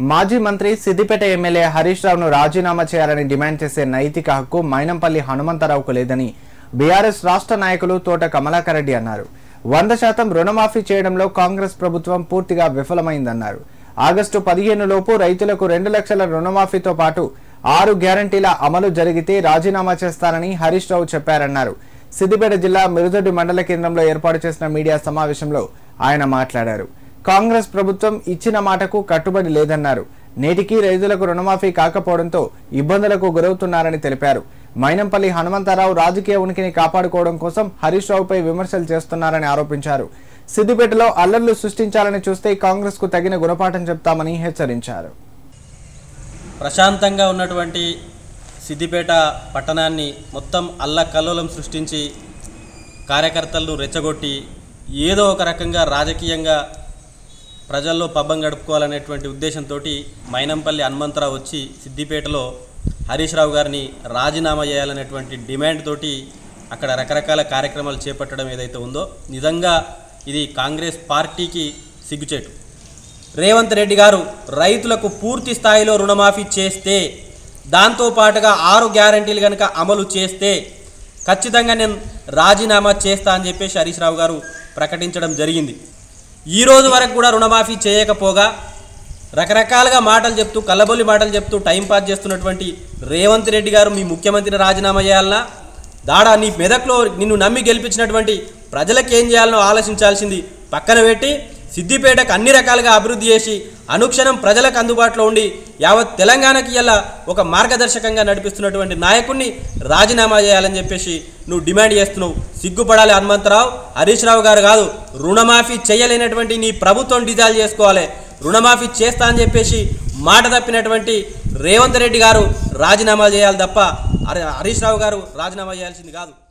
మాజీ మంత్రి సిద్దిపేట ఎమ్మెల్యే హరీష్ రావును రాజీనామా చేయాలని డిమాండ్ చేసే నైతిక హక్కు మైనంపల్లి హనుమంతరావుకు లేదని బీఆర్ఎస్ రాష్ట్ర నాయకులు తోట కమలాకర్ రెడ్డి అన్నారు. 100% రుణమాఫీ చేయడంలో కాంగ్రెస్ ప్రభుత్వం పూర్తిగా విఫలమైందన్నారు. ఆగస్టు 15 లోపు రైతులకు 2 లక్షల రుణమాఫీతో పాటు 6 గ్యారంటీల అమలు జరిగితే రాజీనామా చేస్తారని హరీష్ రావు చెప్పారన్నారు. సిద్దిపేట జిల్లా మిరుదొడ్డి మండల కేంద్రంలో ఏర్పాటు చేసిన మీడియా సమావేశంలో ఆయన మాట్లాడారు. కాంగ్రెస్ ప్రభుత్వం ఇచ్చిన మాటకు కట్టుబడి లేదన్నారు. నేటికి రైతులకు రుణమాఫీ కాకపోవడంతో ఇబ్బందులకు గురవుతున్నారని తెలిపారు. మైనంపల్లి హనుమంతరావు రాజకీయ ఉనికిని కాపాడుకోవడం కోసం హరీష్ రావుపై విమర్శలు చేస్తున్నారని ఆరోపించారు. సిద్దిపేటలో అల్లర్లు సృష్టించాలని చూస్తే కాంగ్రెస్ కు తగిన గుణపాఠం చెప్తామని హెచ్చరించారు. ప్రశాంతంగా ఉన్నటువంటి సిద్దిపేట పట్టణాన్ని మొత్తం అల్లకల్లోలం సృష్టించి కార్యకర్తలను రెచ్చగొట్టి ఏదో ఒక రకంగా రాజకీయంగా ప్రజల్లో పబ్బం గడుపుకోవాలనేటువంటి ఉద్దేశంతో మైనంపల్లి హనుమంతరావు వచ్చి సిద్దిపేటలో హరీష్ రావు గారిని రాజీనామా చేయాలనేటువంటి డిమాండ్ తోటి అక్కడ రకరకాల కార్యక్రమాలు చేపట్టడం ఏదైతే ఉందో నిజంగా ఇది కాంగ్రెస్ పార్టీకి సిగ్గుచేటు. రేవంత్ రెడ్డి గారు రైతులకు పూర్తి స్థాయిలో రుణమాఫీ చేస్తే, దాంతోపాటుగా 6 గ్యారంటీలు కనుక అమలు చేస్తే ఖచ్చితంగా నేను రాజీనామా చేస్తా అని చెప్పేసి హరీష్ రావు గారు ప్రకటించడం జరిగింది. ఈ రోజు వరకు కూడా రుణమాఫీ చేయకపోగా రకరకాలుగా మాటలు చెప్తూ కల్లబొల్లి మాటలు చెప్తూ టైంపాస్ చేస్తున్నటువంటి రేవంత్ రెడ్డి గారు మీ ముఖ్యమంత్రిని రాజీనామా చేయాలన్నా, దాడా నీ మెదక్లో నిన్ను నమ్మి గెలిపించినటువంటి ప్రజలకు ఏం చేయాలనో ఆలోచించాల్సింది పక్కన పెట్టి సిద్దిపేటకు అన్ని రకాలుగా అభివృద్ధి చేసి అనుక్షణం ప్రజలకు అందుబాటులో ఉండి యావత్ తెలంగాణకి ఇలా ఒక మార్గదర్శకంగా నడిపిస్తున్నటువంటి నాయకుడిని రాజీనామా చేయాలని చెప్పేసి నువ్వు డిమాండ్ చేస్తున్నావు. సిగ్గుపడాలి హనుమంతరావు. హరీష్ రావు గారు కాదు, రుణమాఫీ చేయలేనటువంటి నీ ప్రభుత్వం డిజాల్వ్ చేసుకోవాలి. రుణమాఫీ చేస్తా అని చెప్పేసి మాట తప్పినటువంటి రేవంత్ రెడ్డి గారు రాజీనామా చేయాలి తప్ప హరీష్ రావు గారు రాజీనామా చేయాల్సింది కాదు.